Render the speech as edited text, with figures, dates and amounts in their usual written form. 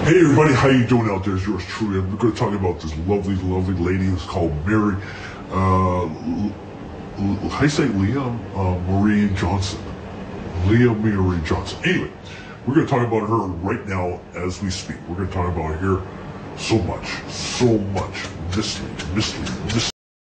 Hey everybody, how you doing out there? It's yours truly. I'm going to talk about this lovely, lovely lady who's called Mary, how do you say Leah Marie Johnson? Leah Marie Johnson. Anyway, we're going to talk about her right now as we speak. We're going to talk about her so much mystery.